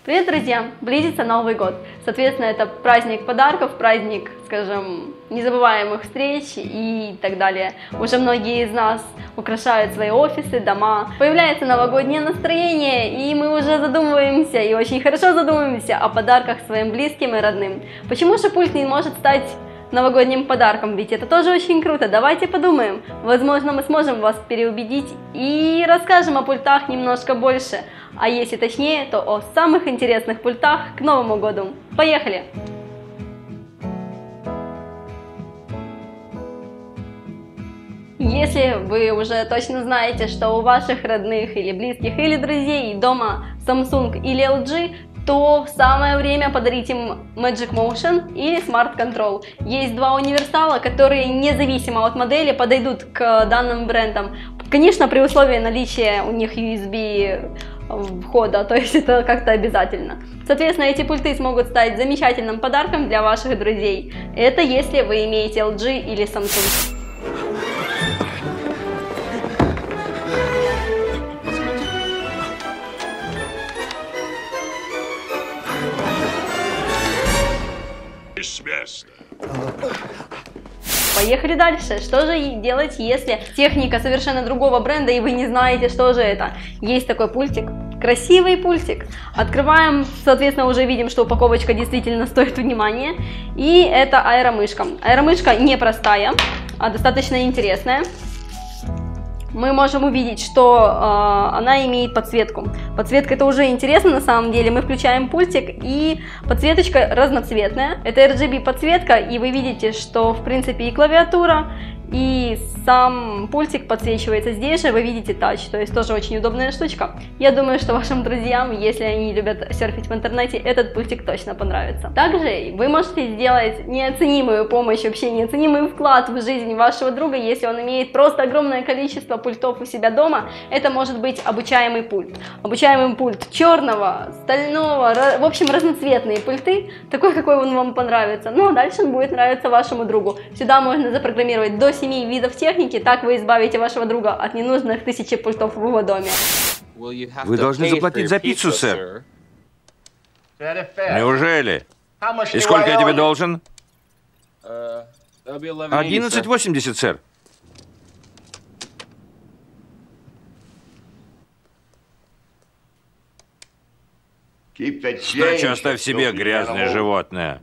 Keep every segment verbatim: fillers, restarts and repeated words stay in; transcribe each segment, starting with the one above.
Привет, друзья! Близится Новый год. Соответственно, это праздник подарков, праздник, скажем, незабываемых встреч и так далее. Уже многие из нас украшают свои офисы, дома. Появляется новогоднее настроение, и мы уже задумываемся, и очень хорошо задумываемся о подарках своим близким и родным. Почему же пульт не может стать новогодним подарком? Ведь это тоже очень круто. Давайте подумаем. Возможно, мы сможем вас переубедить и расскажем о пультах немножко больше. А если точнее, то о самых интересных пультах к Новому году. Поехали! Если вы уже точно знаете, что у ваших родных или близких или друзей дома Samsung или эл джи, то самое время подарить им Magic Motion или Smart Control. Есть два универсала, которые независимо от модели подойдут к данным брендам. Конечно, при условии наличия у них ю эс би входа, то есть это как-то обязательно. Соответственно, эти пульты смогут стать замечательным подарком для ваших друзей. Это если вы имеете эл джи или Samsung. С места. Поехали дальше. Что же делать, если техника совершенно другого бренда, и вы не знаете, что же это? Есть такой пультик. Красивый пультик. Открываем, соответственно, уже видим, что упаковочка действительно стоит внимания. И это аэромышка. Аэромышка не простая, а достаточно интересная. Мы можем увидеть, что э, она имеет подсветку. Подсветка — это уже интересно на самом деле. Мы включаем пультик, и подсветочка разноцветная. Это эр джи би подсветка, и вы видите, что в принципе и клавиатура, и сам пультик подсвечивается. Здесь же вы видите тач, то есть тоже очень удобная штучка. Я думаю, что вашим друзьям, если они любят серфить в интернете, этот пультик точно понравится. Также вы можете сделать неоценимую помощь, вообще неоценимый вклад в жизнь вашего друга, если он имеет просто огромное количество пультов у себя дома. Это может быть обучаемый пульт. Обучаемый пульт черного, стального, в общем, разноцветные пульты, такой, какой он вам понравится. Ну а дальше он будет нравиться вашему другу. Сюда можно запрограммировать до семи видов техники, так вы избавите вашего друга от ненужных тысячи пультов в его доме. Вы должны заплатить за пиццу, сэр. Неужели? И сколько я тебе должен? одиннадцать восемьдесят, сэр. Сдачу оставь себе, грязное животное.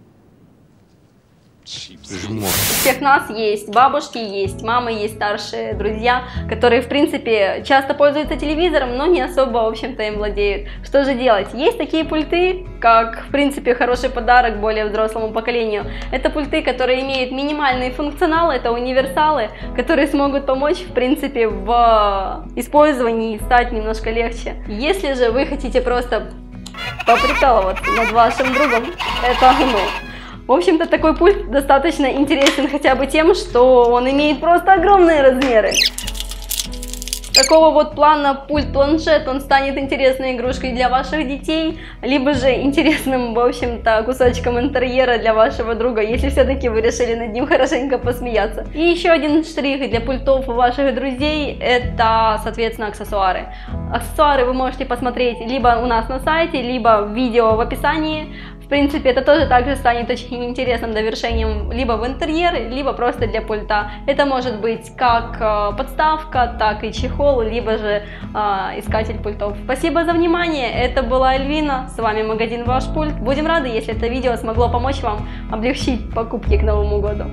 Жмот. У всех нас есть бабушки, есть мамы, есть старшие друзья, которые, в принципе, часто пользуются телевизором, но не особо, в общем-то, им владеют. Что же делать? Есть такие пульты, как, в принципе, хороший подарок более взрослому поколению. Это пульты, которые имеют минимальный функционал, это универсалы, которые смогут помочь, в принципе, в использовании и стать немножко легче. Если же вы хотите просто поприкалываться над вашим другом, это оно. В общем-то, такой пульт достаточно интересен хотя бы тем, что он имеет просто огромные размеры. Такого вот плана пульт-планшет, он станет интересной игрушкой для ваших детей, либо же интересным, в общем-то, кусочком интерьера для вашего друга, если все-таки вы решили над ним хорошенько посмеяться. И еще один штрих для пультов ваших друзей — это, соответственно, аксессуары. Аксессуары вы можете посмотреть либо у нас на сайте, либо в видео в описании. В принципе, это тоже также станет очень интересным довершением либо в интерьер, либо просто для пульта. Это может быть как подставка, так и чехол, либо же э, искатель пультов. Спасибо за внимание, это была Эльвина, с вами магазин Ваш Пульт. Будем рады, если это видео смогло помочь вам облегчить покупки к Новому году.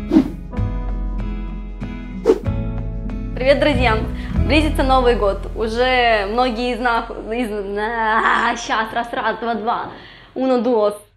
Привет, друзья! Близится Новый год. Уже многие из нас... Из... А, сейчас, раз, раз, два, два. Uno, dos.